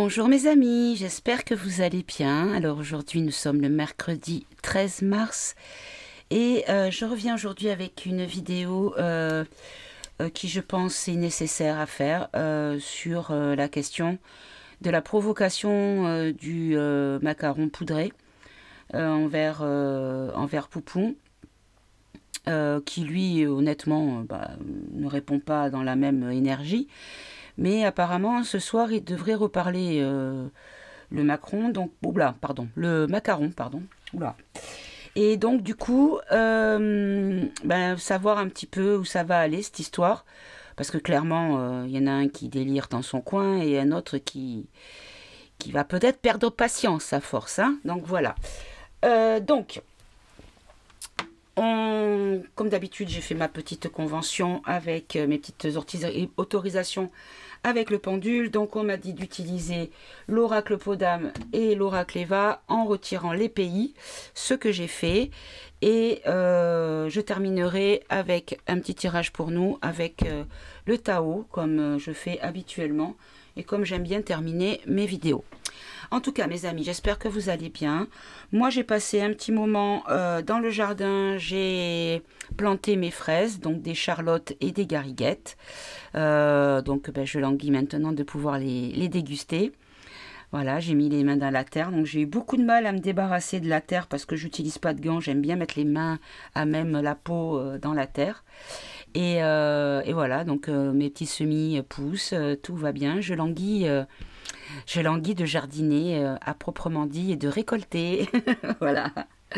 Bonjour mes amis, j'espère que vous allez bien. Alors aujourd'hui nous sommes le mercredi 13 mars et je reviens aujourd'hui avec une vidéo qui je pense est nécessaire à faire sur la question de la provocation du macaron poudré envers Poupon. Qui lui honnêtement ne répond pas dans la même énergie, mais apparemment ce soir il devrait reparler le Macron, donc le macaron, pardon. Oula. Et donc du coup savoir un petit peu où ça va aller cette histoire, parce que clairement il y en a un qui délire dans son coin et un autre qui va peut-être perdre patience à force, hein. Donc voilà. Comme d'habitude, j'ai fait ma petite convention avec mes petites autorisations avec le pendule. Donc on m'a dit d'utiliser l'oracle Podam et l'oracle Eva en retirant les pays, ce que j'ai fait. Et je terminerai avec un petit tirage pour nous avec le Tao, comme je fais habituellement et comme j'aime bien terminer mes vidéos. En tout cas, mes amis, j'espère que vous allez bien. Moi, j'ai passé un petit moment dans le jardin. J'ai planté mes fraises, donc des charlottes et des gariguettes. Je languis maintenant de pouvoir les déguster. Voilà, j'ai mis les mains dans la terre. Donc, j'ai eu beaucoup de mal à me débarrasser de la terre parce que j'utilise pas de gants. J'aime bien mettre les mains à même la peau dans la terre. Et voilà, donc mes petits semis poussent, tout va bien. Je languis de jardiner à proprement dit et de récolter. Voilà.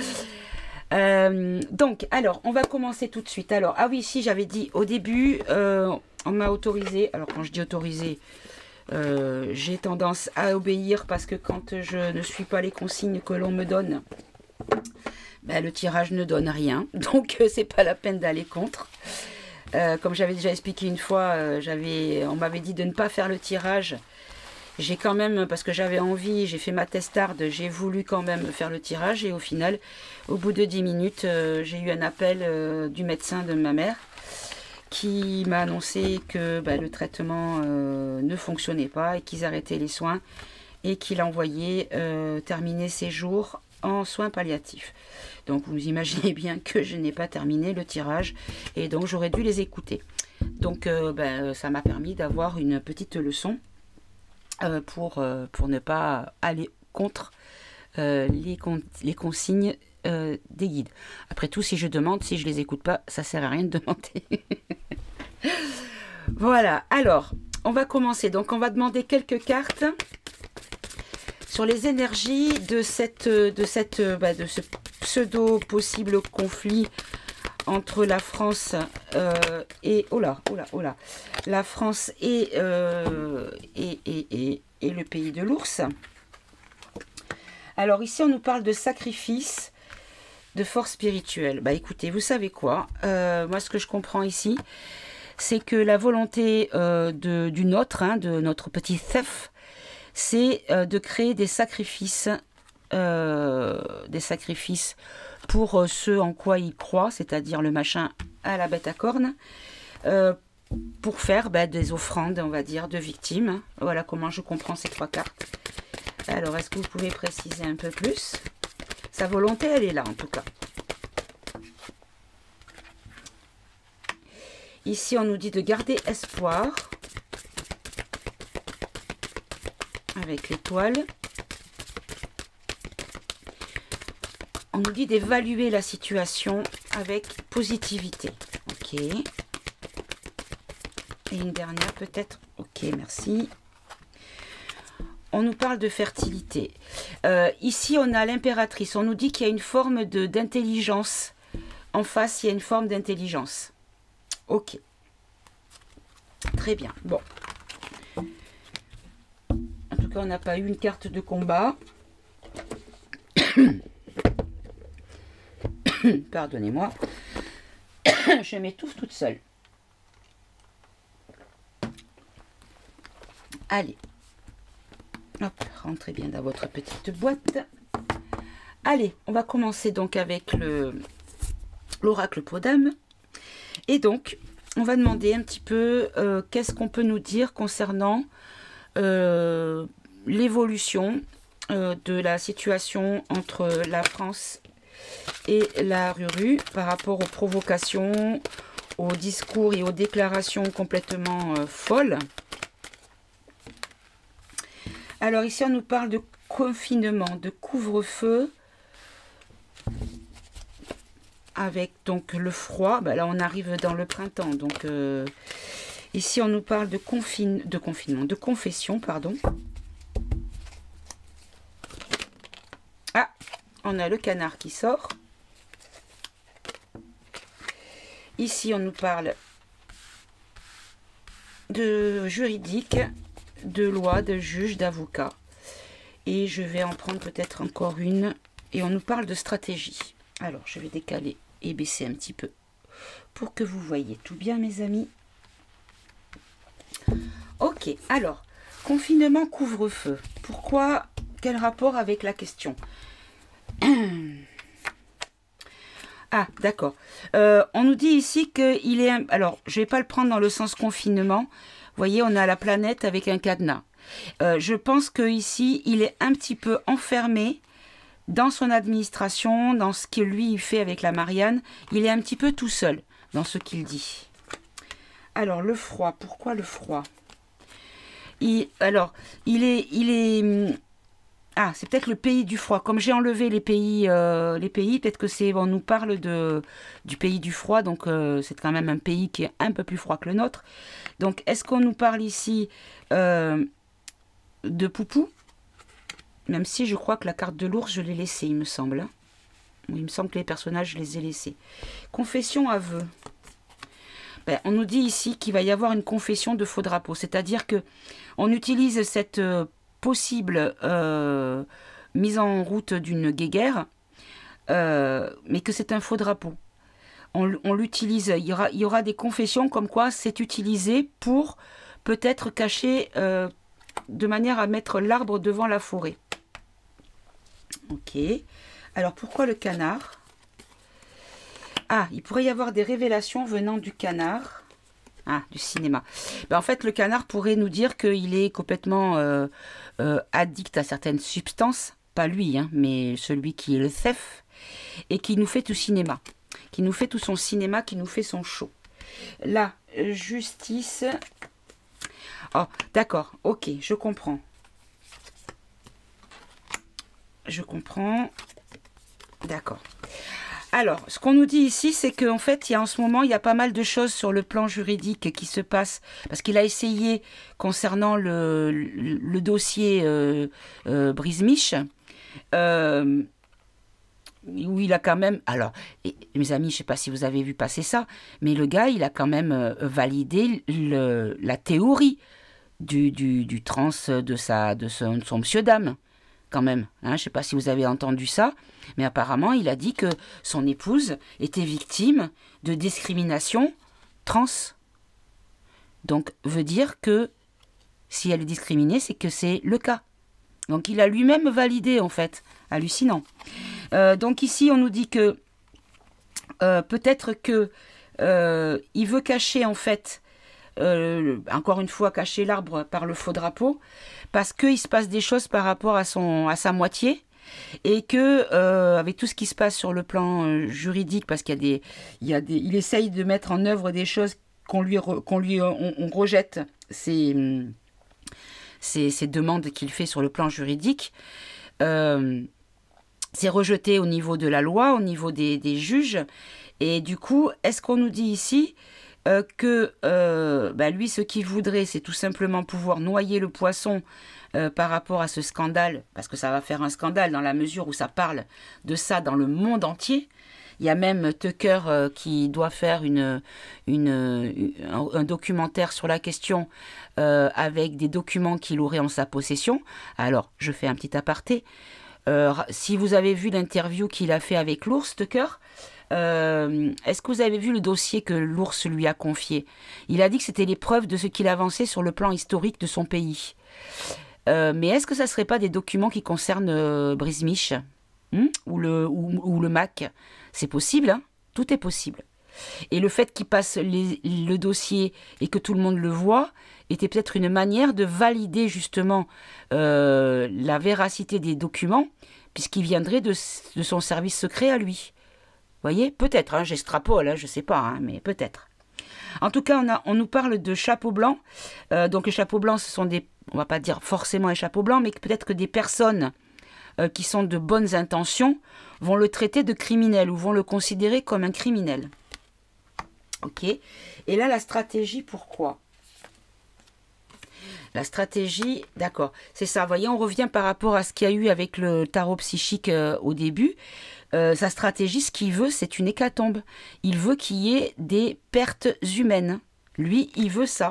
Alors, on va commencer tout de suite. Alors, ah oui, si, j'avais dit au début, on m'a autorisé. Alors, quand je dis autorisé, j'ai tendance à obéir parce que quand je ne suis pas les consignes que l'on me donne, le tirage ne donne rien. Donc, c'est pas la peine d'aller contre. Comme j'avais déjà expliqué une fois, on m'avait dit de ne pas faire le tirage. J'ai quand même, parce que j'avais envie, j'ai fait ma testarde, j'ai voulu quand même faire le tirage. Et au final, au bout de 10 minutes, j'ai eu un appel du médecin de ma mère qui m'a annoncé que le traitement ne fonctionnait pas et qu'ils arrêtaient les soins et qu'il envoyait terminer ses jours en soins palliatifs. Donc vous imaginez bien que je n'ai pas terminé le tirage et donc j'aurais dû les écouter. Donc ça m'a permis d'avoir une petite leçon pour ne pas aller contre les consignes des guides. Après tout, si je demande, si je les écoute pas, ça sert à rien de demander. Voilà, alors, on va commencer. Donc, on va demander quelques cartes sur les énergies de ce pseudo possible conflit entre la France et la France et le pays de l'ours. Alors ici on nous parle de sacrifice, de force spirituelle. Écoutez, vous savez quoi, moi ce que je comprends ici, c'est que la volonté de notre petit Thef, c'est de créer des sacrifices pour ce en quoi il croit, c'est-à-dire le machin à la bête à cornes, pour faire des offrandes, on va dire, de victimes. Voilà comment je comprends ces trois cartes. Alors, est-ce que vous pouvez préciser un peu plus? Sa volonté, elle est là, en tout cas. Ici, on nous dit de garder espoir avec l'étoile. On nous dit d'évaluer la situation avec positivité. Ok. Et une dernière peut-être. Ok, merci. On nous parle de fertilité. Ici, on a l'impératrice. On nous dit qu'il y a une forme d'intelligence. En face, il y a une forme d'intelligence. Ok. Très bien. Bon. En tout cas, on n'a pas eu une carte de combat. Pardonnez-moi. Je m'étouffe toute seule. Allez. Hop, rentrez bien dans votre petite boîte. Allez, on va commencer donc avec l'oracle Podam. Et donc, on va demander un petit peu qu'est-ce qu'on peut nous dire concernant l'évolution de la situation entre la France et la Ruru par rapport aux provocations, aux discours et aux déclarations complètement folles. Alors ici, on nous parle de confinement, de couvre-feu, avec donc le froid. Ben là, on arrive dans le printemps. Donc ici, on nous parle de confession, pardon. Ah, on a le canard qui sort. Ici, on nous parle de juridique, de loi, de juge, d'avocat. Et je vais en prendre peut-être encore une. Et on nous parle de stratégie. Alors, je vais décaler et baisser un petit peu pour que vous voyez tout bien, mes amis. Ok, alors, confinement, couvre-feu. Pourquoi? Quel rapport avec la question? Ah, d'accord. On nous dit ici qu'il est... Alors, je ne vais pas le prendre dans le sens confinement. Vous voyez, on a la planète avec un cadenas. Je pense qu'ici, il est un petit peu enfermé dans son administration, dans ce que lui il fait avec la Marianne. Il est un petit peu tout seul dans ce qu'il dit. Alors, le froid. Pourquoi le froid? Alors, il est... Ah, c'est peut-être le pays du froid. Comme j'ai enlevé les pays, peut-être que c'est... On nous parle du pays du froid, donc c'est quand même un pays qui est un peu plus froid que le nôtre. Donc, est-ce qu'on nous parle ici de Poupou? Même si je crois que la carte de l'ours, je l'ai laissée, il me semble. Il me semble que les personnages, je les ai laissés. Confession, aveu. Ben, on nous dit ici qu'il va y avoir une confession de faux drapeau. C'est-à-dire que on utilise cette... possible mise en route d'une guéguerre, mais que c'est un faux drapeau. On l'utilise, il y aura des confessions comme quoi c'est utilisé pour peut-être cacher de manière à mettre l'arbre devant la forêt. Ok. Alors pourquoi le canard? Ah, il pourrait y avoir des révélations venant du canard. Ah, du cinéma. Ben, en fait, le canard pourrait nous dire qu'il est complètement addict à certaines substances. Pas lui, hein, mais celui qui est le chef. Et qui nous fait tout cinéma. Qui nous fait tout son cinéma, qui nous fait son show. Là, justice. Oh, d'accord. Ok, je comprends. Je comprends. D'accord. Alors, ce qu'on nous dit ici, c'est qu'en fait, en ce moment, il y a pas mal de choses sur le plan juridique qui se passent. Parce qu'il a essayé, concernant le dossier Brise-Miche, où il a quand même... Alors, mes amis, je ne sais pas si vous avez vu passer ça, mais le gars, il a quand même validé la théorie du trans de son monsieur-dame. Quand même, hein, je ne sais pas si vous avez entendu ça, mais apparemment, il a dit que son épouse était victime de discrimination trans. Donc, veut dire que si elle est discriminée, c'est que c'est le cas. Donc, il a lui-même validé, en fait. Hallucinant. Donc, ici, on nous dit que peut-être que il veut cacher, en fait, encore une fois, cacher l'arbre par le faux drapeau, parce qu'il se passe des choses par rapport à sa moitié, et que avec tout ce qui se passe sur le plan juridique, parce qu'il il essaye de mettre en œuvre des choses on rejette ces demandes qu'il fait sur le plan juridique. C'est rejeté au niveau de la loi, au niveau des juges, et du coup, est-ce qu'on nous dit ici que lui, ce qu'il voudrait, c'est tout simplement pouvoir noyer le poisson par rapport à ce scandale, parce que ça va faire un scandale dans la mesure où ça parle de ça dans le monde entier. Il y a même Tucker qui doit faire un documentaire sur la question avec des documents qu'il aurait en sa possession. Alors, je fais un petit aparté. Si vous avez vu l'interview qu'il a fait avec l'ours, Tucker, est-ce que vous avez vu le dossier que l'ours lui a confié? Il a dit que c'était les preuves de ce qu'il avançait sur le plan historique de son pays. Mais est-ce que ça ne serait pas des documents qui concernent Brise-Miche ou le Mac? C'est possible, hein? Tout est possible. Et le fait qu'il passe le dossier et que tout le monde le voit était peut-être une manière de valider justement la véracité des documents, puisqu'il viendrait de son service secret à lui. Vous voyez, peut-être, hein, j'extrapole, hein, je ne sais pas, hein, mais peut-être. En tout cas, on nous parle de chapeau blanc. Donc les chapeaux blancs, ce sont des, on ne va pas dire forcément les chapeaux blancs, mais peut-être que des personnes qui sont de bonnes intentions vont le traiter de criminel ou vont le considérer comme un criminel. Ok. Et là, la stratégie, pourquoi? La stratégie, d'accord, c'est ça. Vous voyez, on revient par rapport à ce qu'il y a eu avec le tarot psychique au début. Sa stratégie, ce qu'il veut, c'est une hécatombe. Il veut qu'il y ait des pertes humaines. Lui, il veut ça.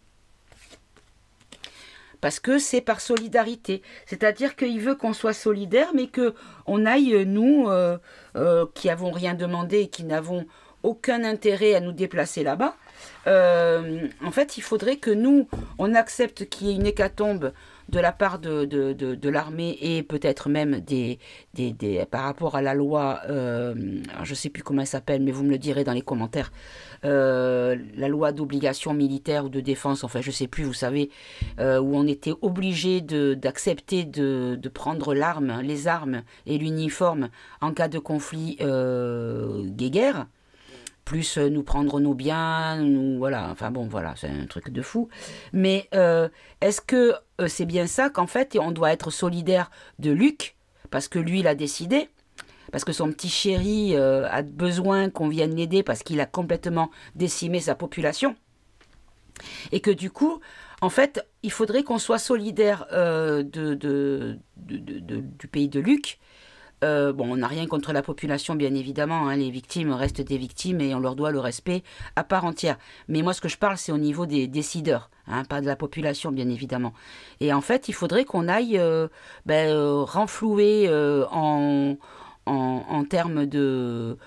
Parce que c'est par solidarité. C'est-à-dire qu'il veut qu'on soit solidaire, mais qu'on aille, nous, qui n'avons rien demandé et qui n'avons aucun intérêt à nous déplacer là-bas, en fait, il faudrait que nous, on accepte qu'il y ait une hécatombe de la part de l'armée et peut-être même par rapport à la loi, je ne sais plus comment elle s'appelle, mais vous me le direz dans les commentaires, la loi d'obligation militaire ou de défense, enfin je ne sais plus, vous savez, où on était obligé d'accepter de prendre l'arme, les armes et l'uniforme en cas de conflit guerre. Plus nous prendre nos biens, voilà, enfin bon, voilà, c'est un truc de fou. Mais est-ce que c'est bien ça qu'en fait, on doit être solidaire de Luc, parce que lui, il a décidé, parce que son petit chéri a besoin qu'on vienne l'aider, parce qu'il a complètement décimé sa population, et que du coup, en fait, il faudrait qu'on soit solidaire du pays de Luc. Bon, on n'a rien contre la population, bien évidemment, hein, les victimes restent des victimes et on leur doit le respect à part entière. Mais moi, ce que je parle, c'est au niveau des décideurs, hein, pas de la population, bien évidemment. Et en fait, il faudrait qu'on aille renflouer en termes de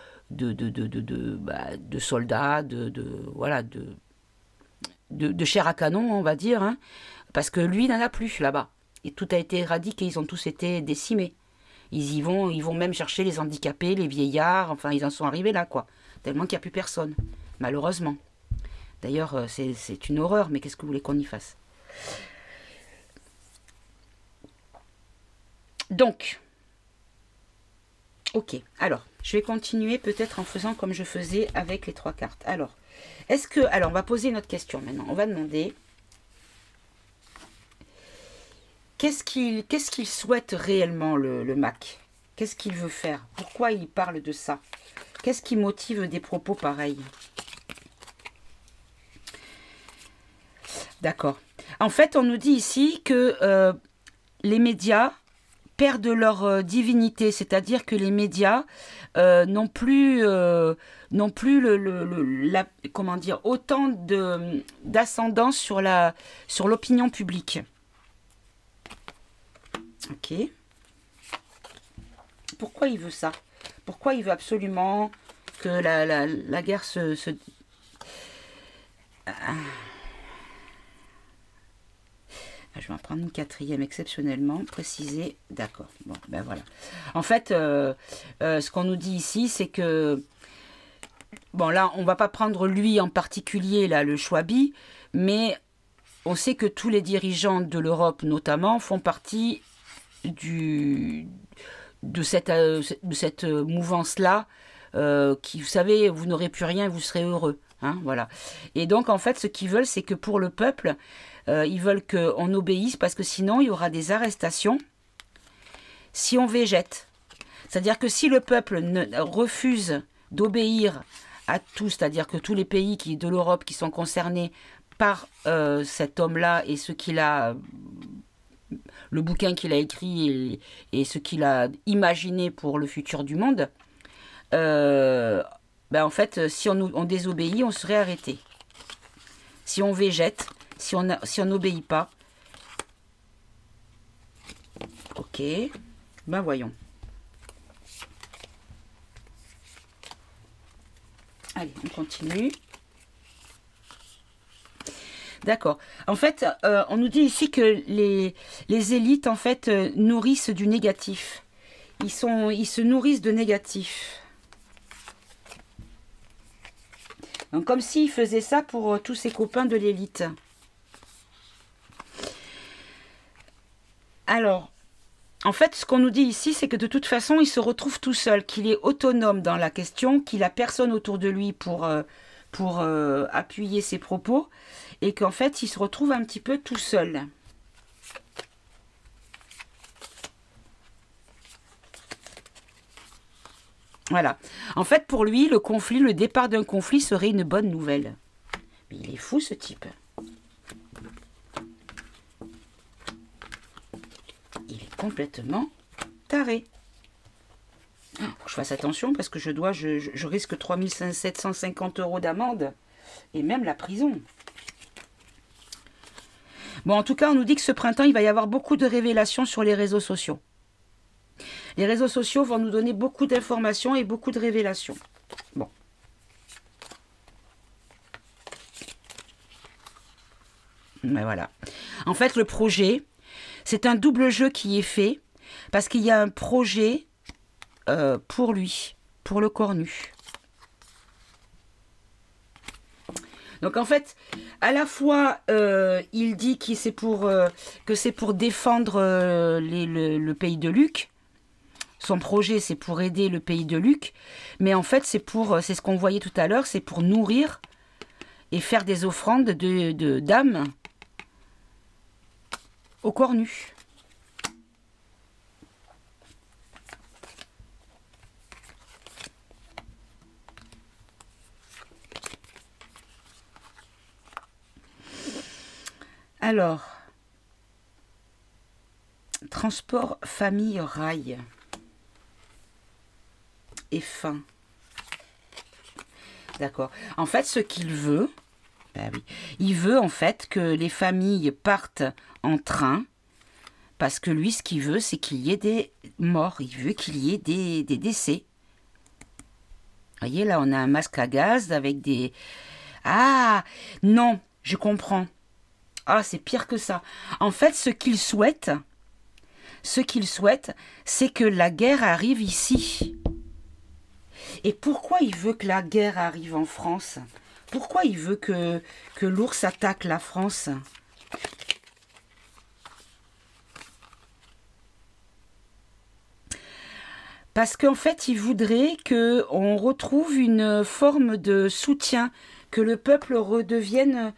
soldats, voilà, de chair à canon, on va dire, hein, parce que lui, il n'en a plus là-bas. Et tout a été éradiqué, ils ont tous été décimés. Ils vont même chercher les handicapés, les vieillards, enfin ils en sont arrivés là, quoi. Tellement qu'il n'y a plus personne, malheureusement. D'ailleurs, c'est une horreur, mais qu'est-ce que vous voulez qu'on y fasse? Donc, ok, alors, je vais continuer peut-être en faisant comme je faisais avec les 3 cartes. Alors, alors on va poser une autre question maintenant. On va demander... Qu'est-ce qu'il souhaite réellement, le Mac? Qu'est-ce qu'il veut faire? Pourquoi il parle de ça? Qu'est-ce qui motive des propos pareils? D'accord. En fait, on nous dit ici que les médias perdent leur divinité, c'est-à-dire que les médias n'ont plus comment dire, autant d'ascendance sur l'opinion publique. Ok. Pourquoi il veut ça? Pourquoi il veut absolument que la guerre se... Je vais en prendre une 4e exceptionnellement, précisée. D'accord. Bon, ben voilà. En fait, ce qu'on nous dit ici, c'est que... Bon, là, on ne va pas prendre lui en particulier, là, le Chouabi, mais on sait que tous les dirigeants de l'Europe, notamment, font partie... de cette mouvance-là, qui, vous savez, vous n'aurez plus rien, vous serez heureux. Hein, voilà. Et donc, en fait, ce qu'ils veulent, c'est que pour le peuple, ils veulent qu'on obéisse, parce que sinon, il y aura des arrestations si on végète. C'est-à-dire que si le peuple refuse d'obéir à tout, c'est-à-dire que tous les pays de l'Europe qui sont concernés par cet homme-là et ce qu'il a... le bouquin qu'il a écrit et ce qu'il a imaginé pour le futur du monde, en fait, si on désobéit, on serait arrêté. Si on végète, si on n'obéit pas. Ok, ben voyons. Allez, on continue. D'accord. En fait, on nous dit ici que les élites, en fait, nourrissent du négatif. Ils se nourrissent de négatif. Donc comme s'il faisait ça pour tous ses copains de l'élite. Alors, en fait, ce qu'on nous dit ici, c'est que de toute façon, il se retrouve tout seul, qu'il est autonome dans la question, qu'il n'a personne autour de lui pour appuyer ses propos, et qu'en fait, il se retrouve un petit peu tout seul. Voilà. En fait, pour lui, le conflit, le départ d'un conflit serait une bonne nouvelle. Mais il est fou, ce type. Il est complètement taré. Faut que je fasse attention parce que je risque 3 750 € d'amende et même la prison. Bon, en tout cas, on nous dit que ce printemps, il va y avoir beaucoup de révélations sur les réseaux sociaux. Les réseaux sociaux vont nous donner beaucoup d'informations et beaucoup de révélations. Bon. Mais voilà. En fait, le projet, c'est un double jeu qui est fait parce qu'il y a un projet pour lui, pour le cornu. Donc en fait, à la fois, il dit que c'est pour défendre le pays de Luc. Son projet, c'est pour aider le pays de Luc. Mais en fait, c'est ce qu'on voyait tout à l'heure, c'est pour nourrir et faire des offrandes d'âmes au cornu. Alors, transport famille rail et fin. D'accord. En fait, ce qu'il veut, ben oui, il veut en fait que les familles partent en train parce que lui, ce qu'il veut, c'est qu'il y ait des morts. Il veut qu'il y ait des décès. Vous voyez, là, on a un masque à gaz avec des... Ah, non, je comprends. Ah, c'est pire que ça. En fait, ce qu'il souhaite, c'est que la guerre arrive ici. Et pourquoi il veut que la guerre arrive en France? Pourquoi il veut que l'ours attaque la France? Parce qu'en fait, il voudrait qu'on retrouve une forme de soutien, que le peuple redevienne...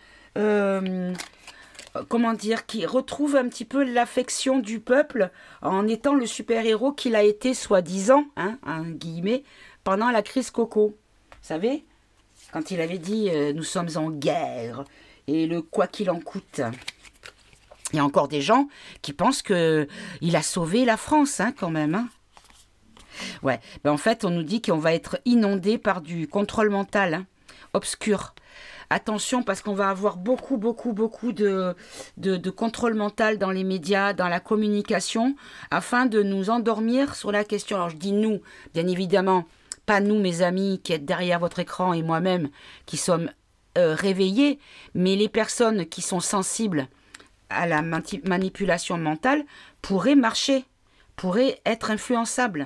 comment dire, qui retrouve un petit peu l'affection du peuple en étant le super-héros qu'il a été, soi-disant, hein, guillemets, pendant la crise Coco. Vous savez, quand il avait dit nous sommes en guerre et le quoi qu'il en coûte. Il y a encore des gens qui pensent qu'il a sauvé la France, hein, quand même. Hein. Ouais, ben en fait, on nous dit qu'on va être inondé par du contrôle mental, hein, obscur. Attention, parce qu'on va avoir beaucoup de contrôle mental dans les médias, dans la communication, afin de nous endormir sur la question. Alors, je dis nous, bien évidemment, pas nous, mes amis, qui êtes derrière votre écran, et moi-même, qui sommes réveillés, mais les personnes qui sont sensibles à la manipulation mentale pourraient marcher, pourraient être influençables.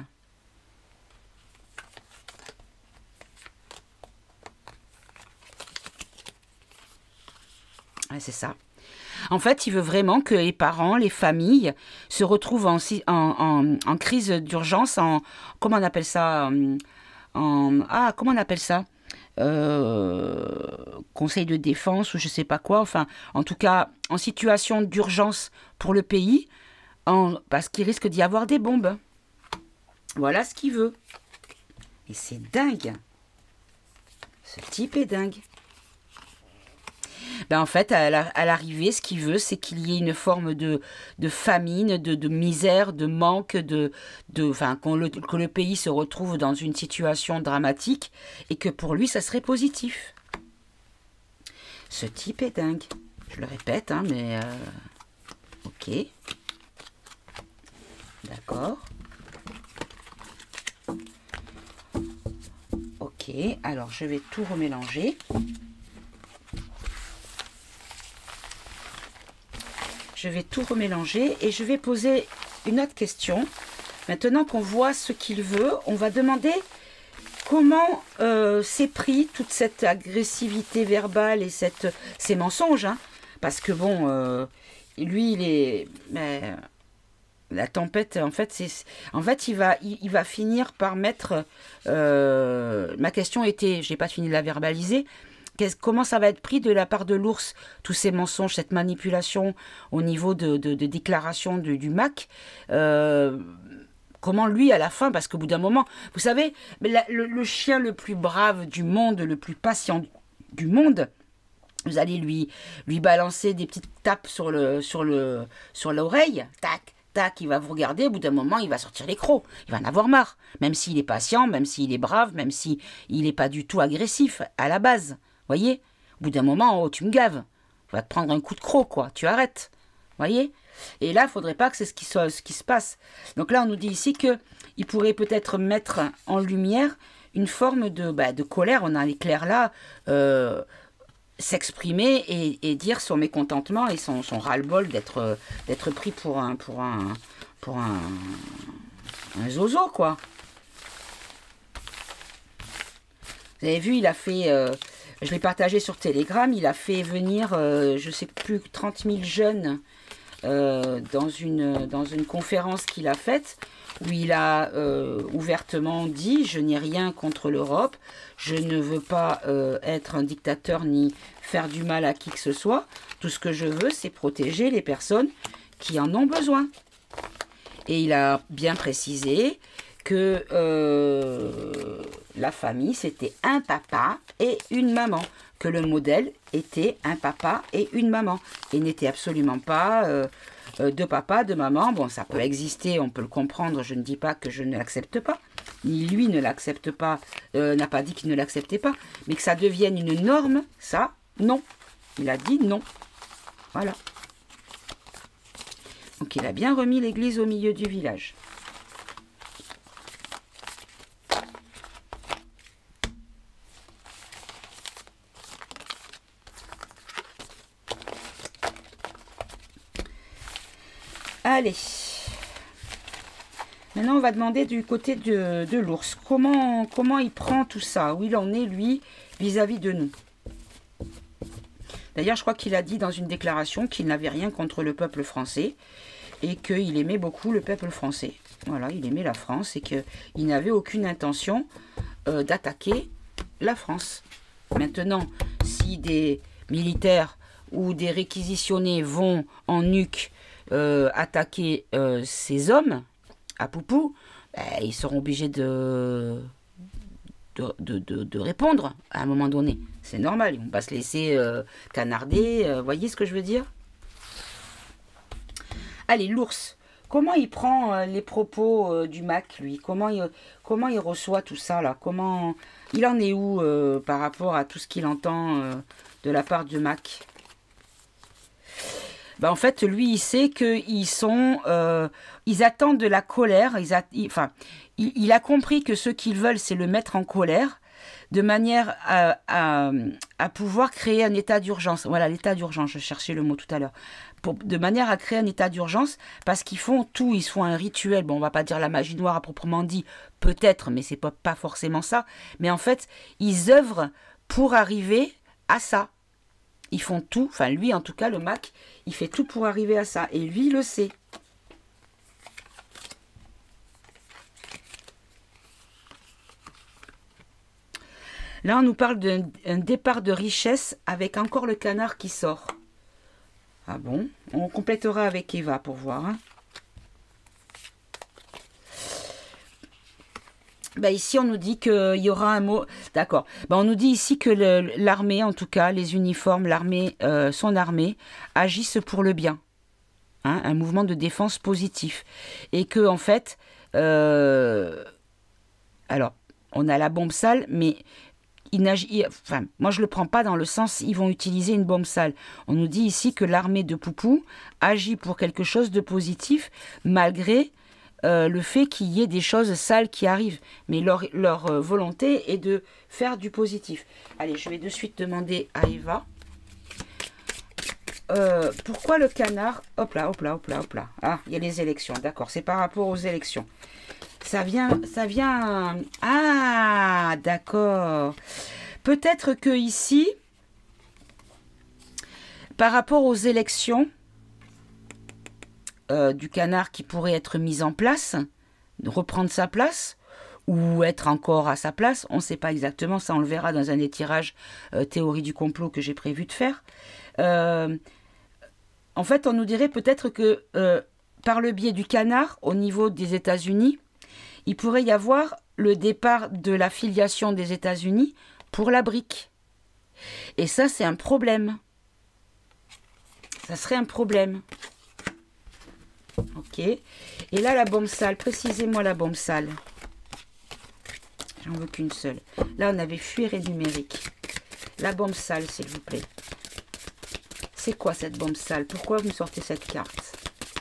C'est ça. En fait, il veut vraiment que les parents, les familles se retrouvent en crise d'urgence, comment on appelle ça comment on appelle ça conseil de défense ou je sais pas quoi. Enfin, en tout cas, en situation d'urgence pour le pays, parce qu'il risque d'y avoir des bombes. Voilà ce qu'il veut. Et c'est dingue. Ce type est dingue. Ben en fait, à l'arrivée, ce qu'il veut, c'est qu'il y ait une forme de famine, de misère, de manque, enfin, que le pays se retrouve dans une situation dramatique et que pour lui, ça serait positif. Ce type est dingue. Je le répète, hein, mais... ok. D'accord. Ok, alors je vais tout remélanger. Je vais tout remélanger et je vais poser une autre question. Maintenant qu'on voit ce qu'il veut, on va demander comment s'est pris toute cette agressivité verbale et ces mensonges, hein, parce que bon, lui, il est... Mais, la tempête, en fait, il va finir par mettre... ma question était, je n'ai pas fini de la verbaliser, comment ça va être pris de la part de l'ours, tous ces mensonges, cette manipulation au niveau de déclaration du MAC, comment lui, à la fin, parce qu'au bout d'un moment, vous savez, le chien le plus brave du monde, le plus patient du monde, vous allez lui balancer des petites tapes sur l'oreille, tac, tac, il va vous regarder, au bout d'un moment, il va sortir les crocs. Il va en avoir marre, même s'il est patient, même s'il est brave, même s'il n'est pas du tout agressif à la base. Voyez, au bout d'un moment, oh, tu me gaves. Tu vas te prendre un coup de croc, quoi. Tu arrêtes. Voyez. Et là, il ne faudrait pas que c'est ce qui se passe. Donc là, on nous dit ici qu'il pourrait peut-être mettre en lumière une forme de colère. On a l'éclair là, s'exprimer et dire son mécontentement et son ras-le-bol d'être pris pour un zozo, quoi. Vous avez vu, il a fait... je l'ai partagé sur Telegram, il a fait venir, je ne sais plus, 30 000 jeunes dans une conférence qu'il a faite, où il a ouvertement dit « Je n'ai rien contre l'Europe, je ne veux pas être un dictateur ni faire du mal à qui que ce soit. Tout ce que je veux, c'est protéger les personnes qui en ont besoin. » Et il a bien précisé que la famille, c'était un papa et une maman. Que le modèle était un papa et une maman. Et n'était absolument pas deux papas, deux mamans. Bon, ça peut exister, on peut le comprendre. Je ne dis pas que je ne l'accepte pas. Ni lui ne l'accepte pas, n'a pas dit qu'il ne l'acceptait pas. Mais que ça devienne une norme, ça, non. Il a dit non. Voilà. Donc il a bien remis l'église au milieu du village. Allez. Maintenant, on va demander du côté de l'ours. Comment il prend tout ça? Où il en est, lui, vis-à-vis de nous? D'ailleurs, je crois qu'il a dit dans une déclaration qu'il n'avait rien contre le peuple français et qu'il aimait beaucoup le peuple français. Voilà, il aimait la France et qu'il n'avait aucune intention d'attaquer la France. Maintenant, si des militaires ou des réquisitionnés vont en nuque attaquer ces hommes à Poupou, ben, ils seront obligés de répondre à un moment donné. C'est normal, ils ne vont pas se laisser canarder. Voyez ce que je veux dire? Allez, l'ours. Comment il prend les propos du MAC, lui? Comment il reçoit tout ça, là? Comment il en est où par rapport à tout ce qu'il entend de la part du MAC? Ben, en fait, lui, il sait qu'ils sont... ils attendent de la colère. Il a compris que ce qu'ils veulent, c'est le mettre en colère, de manière à pouvoir créer un état d'urgence. Voilà, l'état d'urgence, je cherchais le mot tout à l'heure. De manière à créer un état d'urgence, parce qu'ils font tout, ils font un rituel. Bon, on va pas dire la magie noire à proprement dit, peut-être, mais c'est pas forcément ça. Mais en fait, ils œuvrent pour arriver à ça. Ils font tout, enfin lui en tout cas, le MAC, il fait tout pour arriver à ça. Et lui, il le sait. Là, on nous parle d'un départ de richesse avec encore le canard qui sort. Ah bon? On complétera avec Eva pour voir. Hein. Ben ici, on nous dit qu'il y aura un mot... D'accord. Ben on nous dit ici que l'armée, en tout cas, les uniformes, l'armée, son armée, agissent pour le bien. Hein, un mouvement de défense positif. Et que, en fait... alors, on a la bombe sale, mais... Enfin, moi, je ne le prends pas dans le sens ils vont utiliser une bombe sale. On nous dit ici que l'armée de Poupou agit pour quelque chose de positif, malgré... le fait qu'il y ait des choses sales qui arrivent. Mais leur volonté est de faire du positif. Allez, je vais de suite demander à Eva. Pourquoi le canard... Hop là, hop là, hop là, hop là. Ah, il y a les élections. D'accord, c'est par rapport aux élections. Ça vient... Ah, d'accord. Peut-être que ici, par rapport aux élections du canard qui pourraient être mises en place, reprendre sa place, ou être encore à sa place, on ne sait pas exactement, ça on le verra dans un des tirages théorie du complot que j'ai prévu de faire. En fait, on nous dirait peut-être que par le biais du canard, au niveau des États-Unis, il pourrait y avoir le départ de la filiation des États-Unis pour la brique. Et ça, c'est un problème. Ça serait un problème. Ok. Et là, la bombe sale, précisez-moi la bombe sale. J'en veux qu'une seule. Là, on avait fuir et numérique. La bombe sale, s'il vous plaît. C'est quoi cette bombe sale? Pourquoi vous me sortez cette carte?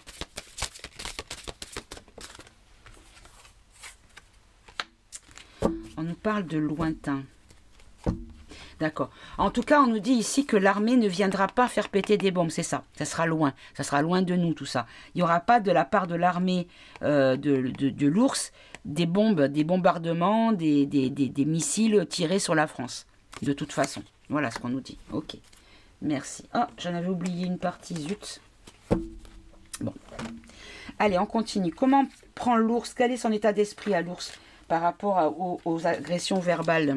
On nous parle de lointain. D'accord. En tout cas, on nous dit ici que l'armée ne viendra pas faire péter des bombes. C'est ça. Ça sera loin. Ça sera loin de nous, tout ça. Il n'y aura pas de la part de l'armée de l'ours des bombes, des bombardements, des missiles tirés sur la France. De toute façon. Voilà ce qu'on nous dit. Ok. Merci. Ah, j'en avais oublié une partie. Zut. Bon. Allez, on continue. Comment prend l'ours? Quel est son état d'esprit à l'ours par rapport aux agressions verbales?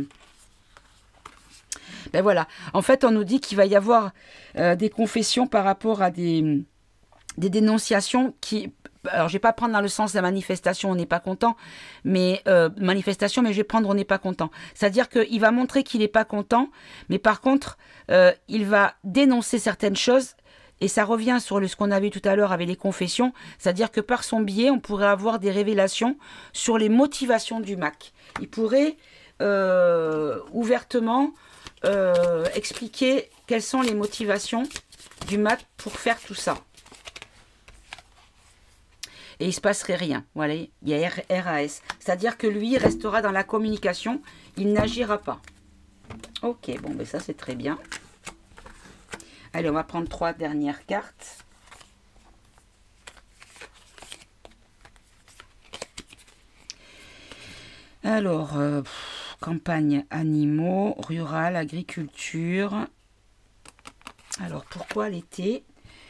Ben voilà, en fait, on nous dit qu'il va y avoir des confessions par rapport à des dénonciations qui... Alors, je ne vais pas prendre dans le sens de la manifestation, on n'est pas content, mais manifestation, mais je vais prendre on n'est pas content. C'est-à-dire qu'il va montrer qu'il n'est pas content, mais par contre, il va dénoncer certaines choses, et ça revient sur ce qu'on a vu tout à l'heure avec les confessions, c'est-à-dire que par son biais, on pourrait avoir des révélations sur les motivations du MAC. Il pourrait ouvertement... expliquer quelles sont les motivations du MAC pour faire tout ça. Et il ne se passerait rien. Voilà, il y a RAS. C'est-à-dire que lui, il restera dans la communication, il n'agira pas. Ok, bon, ben ça c'est très bien. Allez, on va prendre 3 dernières cartes. Alors... campagne, animaux, rural, agriculture. Alors, pourquoi l'été?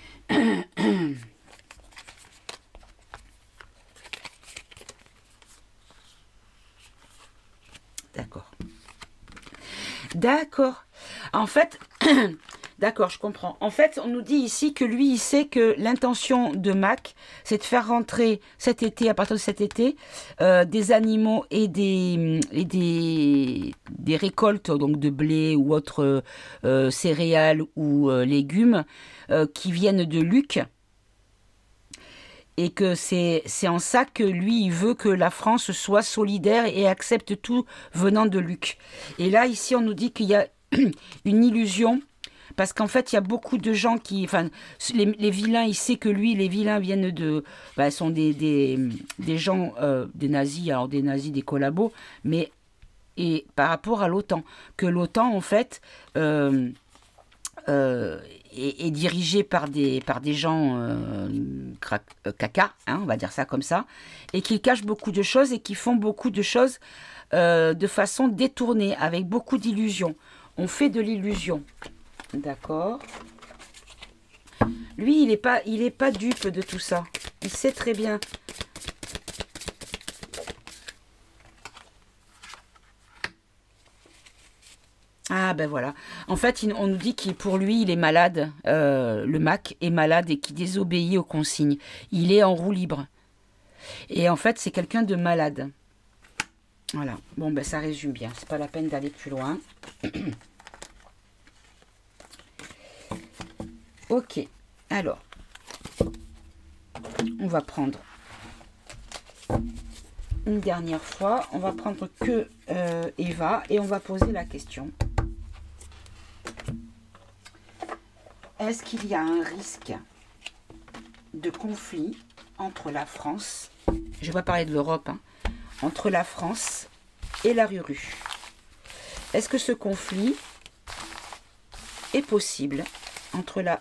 D'accord. D'accord. En fait, d'accord, je comprends. En fait, on nous dit ici que lui, il sait que l'intention de Mac, c'est de faire rentrer cet été, à partir de cet été, des animaux et des récoltes, donc de blé ou autres céréales ou légumes, qui viennent de Luc. Et que c'est en ça que lui, il veut que la France soit solidaire et accepte tout venant de Luc. Et là, ici, on nous dit qu'il y a une illusion, parce qu'en fait, il y a beaucoup de gens qui... Enfin, les vilains, il sait que lui, les vilains viennent de... Ben, sont des gens, des nazis, alors des nazis, des collabos, mais et par rapport à l'OTAN. Que l'OTAN, en fait... est dirigé par des gens caca, hein, on va dire ça comme ça, et qui cachent beaucoup de choses et qui font beaucoup de choses de façon détournée, avec beaucoup d'illusions. On fait de l'illusion. D'accord. Lui, il est pas dupe de tout ça. Il sait très bien. Ah ben voilà. En fait, on nous dit qu'il pour lui, il est malade. Le Mac est malade et qu'il désobéit aux consignes. Il est en roue libre. Et en fait, c'est quelqu'un de malade. Voilà. Bon, ben ça résume bien. C'est pas la peine d'aller plus loin. Ok. Alors, on va prendre une dernière fois. On va prendre que Eva et on va poser la question. Est-ce qu'il y a un risque de conflit entre la France, je ne vais pas parler de l'Europe, hein, entre la France et la Ruru? Est-ce que ce conflit est possible entre la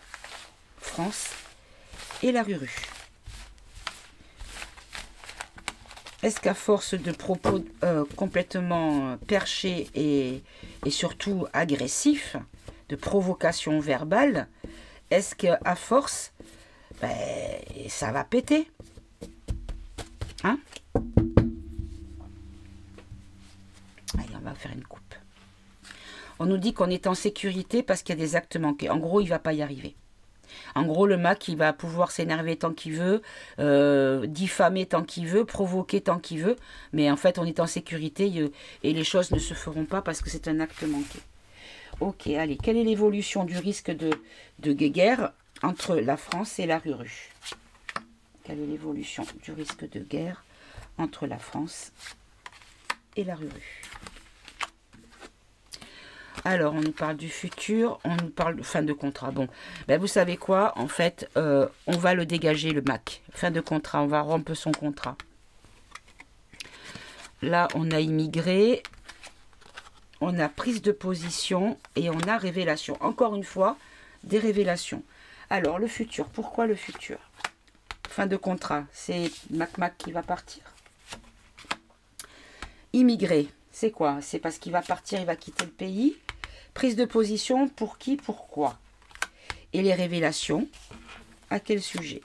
France et la Ruru? est-ce qu'à force de propos complètement perchés et surtout agressifs, de provocation verbale, est-ce qu'à force, ben, ça va péter? Hein? Allez, on va faire une coupe. On nous dit qu'on est en sécurité parce qu'il y a des actes manqués. En gros, il ne va pas y arriver. En gros, le Mac, il va pouvoir s'énerver tant qu'il veut, diffamer tant qu'il veut, provoquer tant qu'il veut. Mais en fait, on est en sécurité et les choses ne se feront pas parce que c'est un acte manqué. Ok, allez, quelle est l'évolution du risque de guerre entre la France et la Ruru? Quelle est l'évolution du risque de guerre entre la France et la Ruru? Alors, on nous parle du futur, on nous parle de fin de contrat. Bon, ben vous savez quoi? En fait, on va le dégager, le Mac. Fin de contrat, on va rompre son contrat. Là, on a immigré, on a prise de position et on a révélation. Encore une fois, des révélations. Alors, le futur, pourquoi le futur? Fin de contrat, c'est Mac qui va partir. Immigré, c'est quoi? C'est parce qu'il va partir, il va quitter le pays. Prise de position, pour qui, pourquoi? Et les révélations, à quel sujet?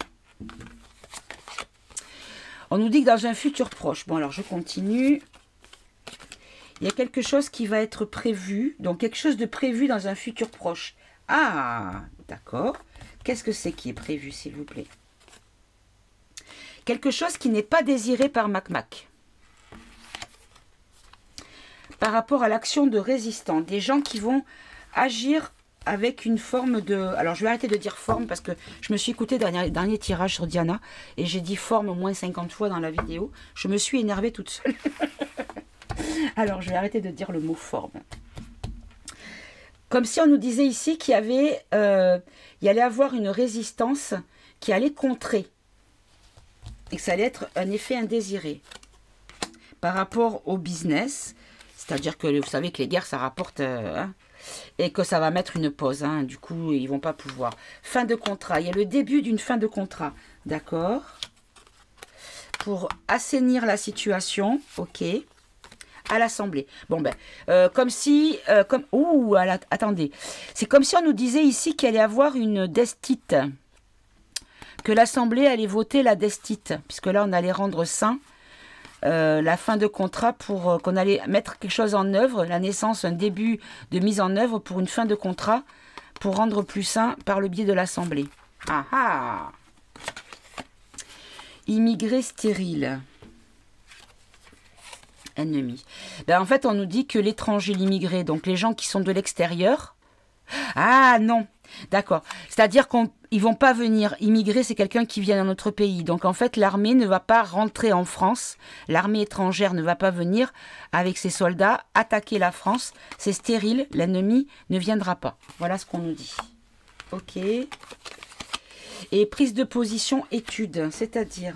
On nous dit que dans un futur proche, bon alors je continue, il y a quelque chose qui va être prévu, donc quelque chose de prévu dans un futur proche. Ah, d'accord. Qu'est-ce que c'est qui est prévu, s'il vous plaît? Quelque chose qui n'est pas désiré par Mac. Par rapport à l'action de résistants, des gens qui vont agir avec une forme de... Alors, je vais arrêter de dire forme parce que je me suis écouté dernier tirage sur Diana et j'ai dit forme au moins 50 fois dans la vidéo. Je me suis énervée toute seule. Alors, je vais arrêter de dire le mot forme. Comme si on nous disait ici qu'il y avait... il allait avoir une résistance qui allait contrer. Et que ça allait être un effet indésiré. Par rapport au business... C'est-à-dire que vous savez que les guerres, ça rapporte... hein, et que ça va mettre une pause. Hein, du coup, ils ne vont pas pouvoir. Fin de contrat. Il y a le début d'une fin de contrat. D'accord. Pour assainir la situation. Ok. À l'Assemblée. Bon, ben, comme si... ouh, attendez. C'est comme si on nous disait ici qu'il allait avoir une destite. Que l'Assemblée allait voter la destite. Puisque là, on allait rendre sain... la fin de contrat pour qu'on allait mettre quelque chose en œuvre, la naissance, un début de mise en œuvre pour une fin de contrat pour rendre plus sain par le biais de l'Assemblée. Ah ah! Immigré stérile. Ennemi. Ben, en fait, on nous dit que l'étranger, l'immigré, donc les gens qui sont de l'extérieur. Ah non! D'accord. C'est-à-dire qu'ils ne vont pas venir. Immigrer, c'est quelqu'un qui vient dans notre pays. Donc, en fait, l'armée ne va pas rentrer en France. L'armée étrangère ne va pas venir avec ses soldats attaquer la France. C'est stérile. L'ennemi ne viendra pas. Voilà ce qu'on nous dit. Ok. Et prise de position, étude. C'est-à-dire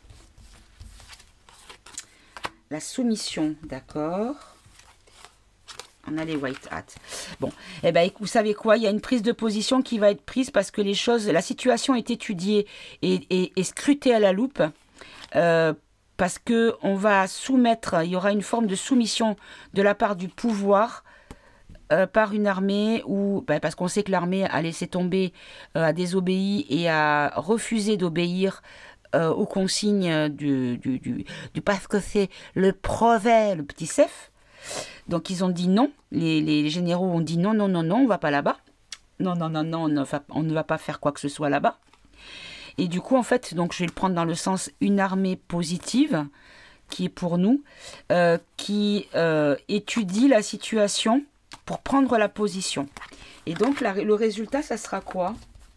la soumission. D'accord. On a les white hats. Bon, eh ben, vous savez quoi? Il y a une prise de position qui va être prise parce que la situation est étudiée et scrutée à la loupe. Parce que on va soumettre, il y aura une forme de soumission de la part du pouvoir par une armée ou parce qu'on sait que l'armée a laissé tomber, a désobéi et a refusé d'obéir aux consignes du parce que c'est le projet, le petit chef. Donc, ils ont dit non. Les généraux ont dit non, non, non, non, on ne va pas là-bas. Non, non, non, non, on ne va pas faire quoi que ce soit là-bas. Et du coup, en fait, donc je vais le prendre dans le sens une armée positive, qui est pour nous, qui étudie la situation pour prendre la position. Et donc, le résultat, ça sera quoi?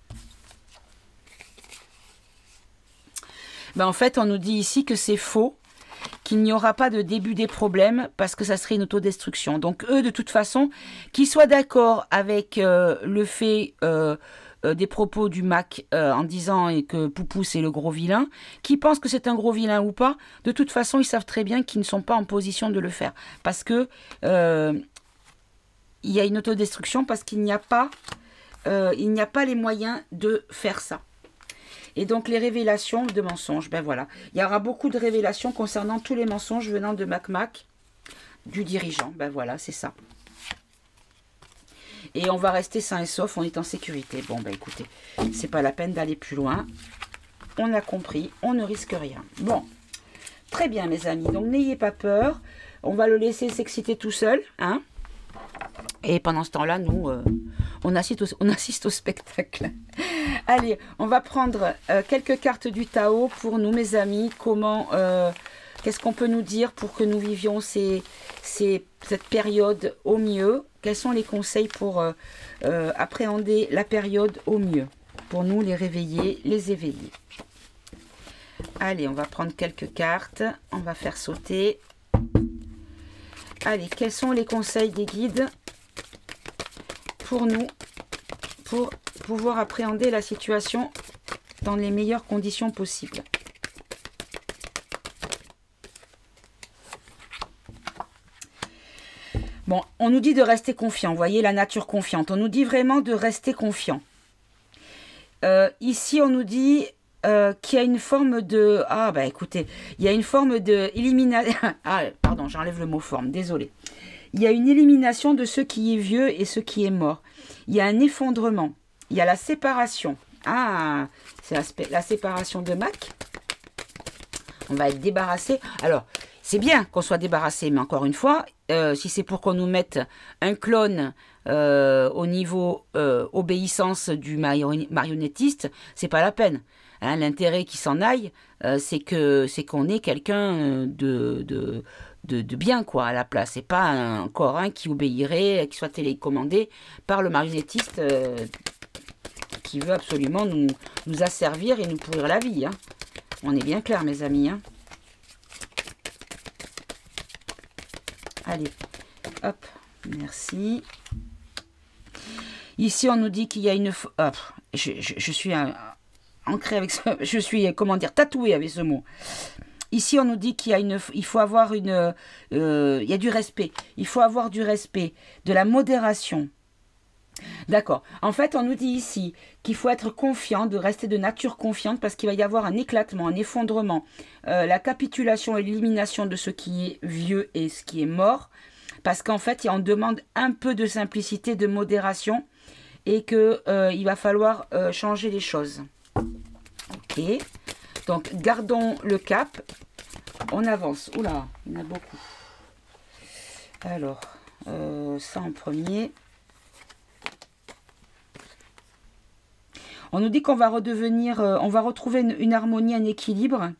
Ben, en fait, on nous dit ici que c'est faux, qu'il n'y aura pas de début des problèmes parce que ça serait une autodestruction. Donc eux, de toute façon, qu'ils soient d'accord avec le fait des propos du Mac en disant que Poupou c'est le gros vilain, qu'ils pensent que c'est un gros vilain ou pas, de toute façon, ils savent très bien qu'ils ne sont pas en position de le faire. Parce que il y a une autodestruction, parce qu'il n'y a pas les moyens de faire ça. Et donc les révélations de mensonges, ben voilà. Il y aura beaucoup de révélations concernant tous les mensonges venant de Mac, du dirigeant. Ben voilà, c'est ça. Et on va rester sain et sauf, on est en sécurité. Bon, ben écoutez, c'est pas la peine d'aller plus loin. On a compris, on ne risque rien. Bon, très bien mes amis. Donc n'ayez pas peur. On va le laisser s'exciter tout seul, hein. Et pendant ce temps-là, nous, on assiste au spectacle. Allez, on va prendre quelques cartes du Tao pour nous, mes amis. Comment, qu'est-ce qu'on peut nous dire pour que nous vivions cette période au mieux? Quels sont les conseils pour appréhender la période au mieux? Pour nous, les réveiller, les éveiller. Allez, on va prendre quelques cartes. On va faire sauter. Allez, quels sont les conseils des guides pour nous, pour pouvoir appréhender la situation dans les meilleures conditions possibles? Bon, on nous dit de rester confiant, vous voyez, la nature confiante. On nous dit vraiment de rester confiant. Ici, on nous dit qu'il y a une forme de... Ah, bah écoutez, il y a une forme de... Ah, pardon, j'enlève le mot forme, désolé. Il y a une élimination de ce qui est vieux et ce qui est mort. Il y a un effondrement. Il y a la séparation. Ah, c'est la séparation de Mac. On va être débarrassé. Alors, c'est bien qu'on soit débarrassé, mais encore une fois, si c'est pour qu'on nous mette un clone au niveau obéissance du marionnettiste, c'est pas la peine. Hein, l'intérêt qui s'en aille, c'est qu'on ait quelqu'un de bien, quoi, à la place. C'est pas encore un qui obéirait, qui soit télécommandé par le marionnettiste qui veut absolument nous asservir et nous pourrir la vie. Hein. On est bien clair, mes amis. Hein. Allez, hop, merci. Ici, on nous dit qu'il y a une... Hop, je suis ancré avec ça. Je suis, comment dire, tatoué avec ce mot. Ici, on nous dit qu'il y a il faut avoir il y a du respect. Il faut avoir du respect, de la modération. D'accord. En fait, on nous dit ici qu'il faut être confiant, de rester de nature confiante parce qu'il va y avoir un éclatement, un effondrement, la capitulation et l'élimination de ce qui est vieux et ce qui est mort. Parce qu'en fait, on demande un peu de simplicité, de modération et qu'il va falloir changer les choses. Ok. Donc, gardons le cap. On avance. Oula, il y en a beaucoup. Alors, ça en premier. On nous dit qu'on va redevenir, on va retrouver une harmonie, un équilibre.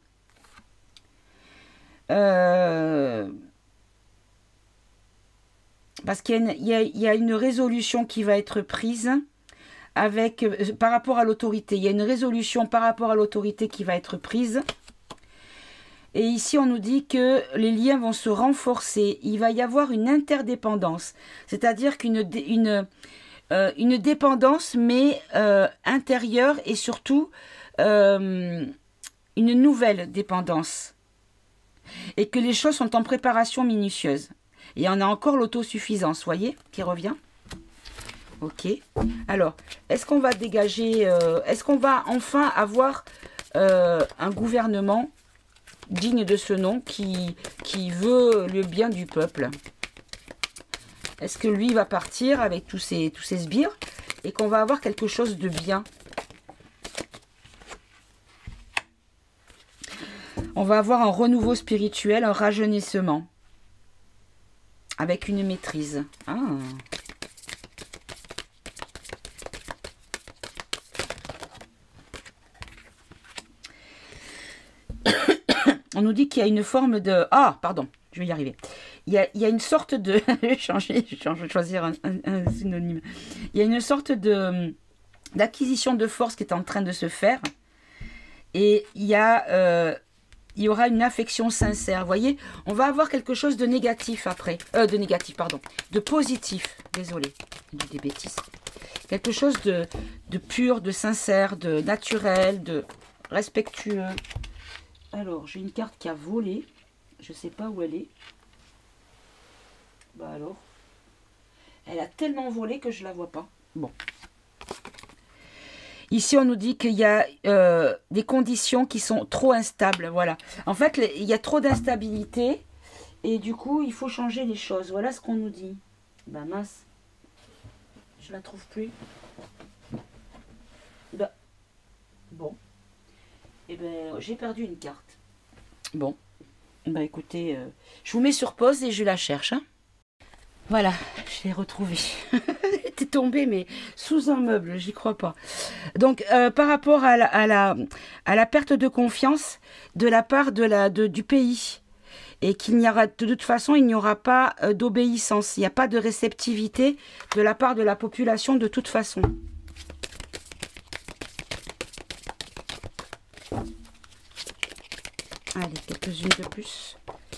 Parce qu'il y a une résolution qui va être prise avec, par rapport à l'autorité. Il y a une résolution par rapport à l'autorité qui va être prise. Et ici, on nous dit que les liens vont se renforcer. Il va y avoir une interdépendance. C'est-à-dire qu'une une dépendance, mais intérieure et surtout une nouvelle dépendance. Et que les choses sont en préparation minutieuse. Et on a encore l'autosuffisance, voyez, qui revient. Ok. Alors, est-ce qu'on va dégager... est-ce qu'on va enfin avoir un gouvernement digne de ce nom qui veut le bien du peuple? Est-ce que lui va partir avec tous ces sbires et qu'on va avoir quelque chose de bien? On va avoir un renouveau spirituel, un rajeunissement. Avec une maîtrise. Ah. On nous dit qu'il y a une forme de... Ah, pardon, je vais y arriver. Il y a une sorte de... je vais choisir un synonyme. Il y a une sorte d'acquisition de force qui est en train de se faire. Et il y aura une affection sincère. Vous voyez, on va avoir quelque chose de négatif après. De négatif, pardon. De positif. Désolée, j'ai dit des bêtises. Quelque chose de pur, de sincère, de naturel, de respectueux. Alors, j'ai une carte qui a volé. Je ne sais pas où elle est. Bah alors. Elle a tellement volé que je ne la vois pas. Bon. Ici, on nous dit qu'il y a des conditions qui sont trop instables. Voilà. En fait, il y a trop d'instabilité. Et du coup, il faut changer les choses. Voilà ce qu'on nous dit. Bah mince. Je la trouve plus. Bah. Bon. Eh ben, j'ai perdu une carte. Bon. Bah écoutez, je vous mets sur pause et je la cherche. Hein. Voilà, je l'ai retrouvée. Elle était tombée, mais sous un meuble, j'y crois pas. Donc, par rapport à la perte de confiance de la part du pays, et qu'il n'y aura, de toute façon, il n'y aura pas d'obéissance, il n'y a pas de réceptivité de la part de la population de toute façon. Allez, quelques-unes de plus.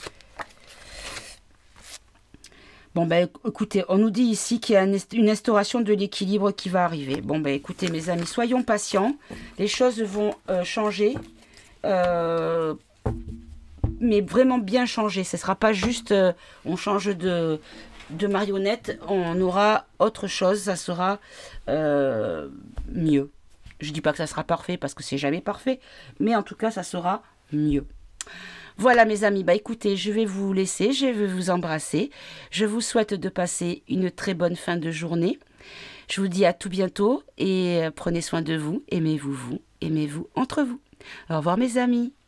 Bon, ben écoutez, on nous dit ici qu'il y a une instauration de l'équilibre qui va arriver. Bon, ben écoutez, mes amis, soyons patients. Les choses vont changer. Mais vraiment bien changer. Ce ne sera pas juste on change de marionnette. On aura autre chose. Ça sera mieux. Je ne dis pas que ça sera parfait parce que c'est jamais parfait. Mais en tout cas, ça sera mieux. Voilà mes amis, bah écoutez, je vais vous laisser, je vais vous embrasser. Je vous souhaite de passer une très bonne fin de journée. Je vous dis à tout bientôt et prenez soin de vous, aimez-vous, aimez-vous entre vous. Au revoir mes amis.